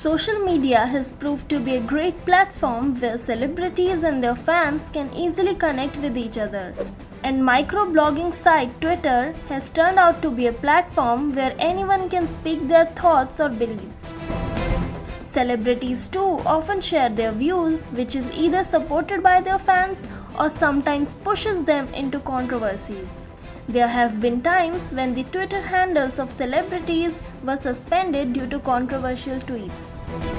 Social media has proved to be a great platform where celebrities and their fans can easily connect with each other. And microblogging site Twitter has turned out to be a platform where anyone can speak their thoughts or beliefs. Celebrities too often share their views, which is either supported by their fans or sometimes pushes them into controversies. There have been times when the Twitter handles of celebrities were suspended due to controversial tweets.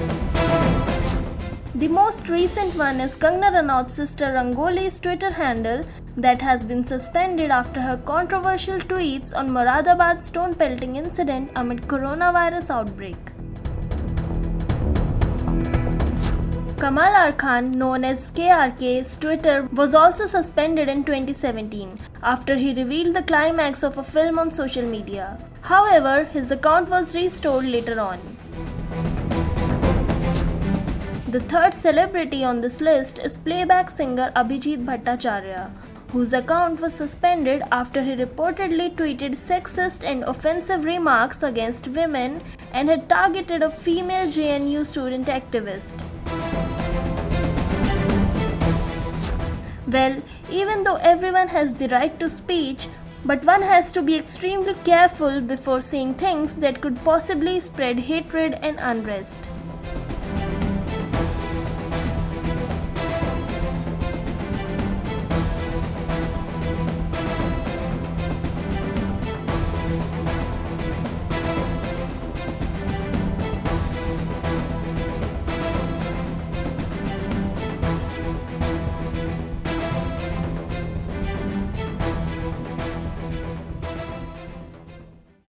The most recent one is Kangana Ranaut's sister Rangoli's Twitter handle that has been suspended after her controversial tweets on Moradabad stone pelting incident amid coronavirus outbreak. Kamal R. Khan, known as KRK's Twitter, was also suspended in 2017 after he revealed the climax of a film on social media. However, his account was restored later on. The third celebrity on this list is playback singer Abhijit Bhattacharya, whose account was suspended after he reportedly tweeted sexist and offensive remarks against women and had targeted a female JNU student activist. Well, even though everyone has the right to speech, but one has to be extremely careful before saying things that could possibly spread hatred and unrest.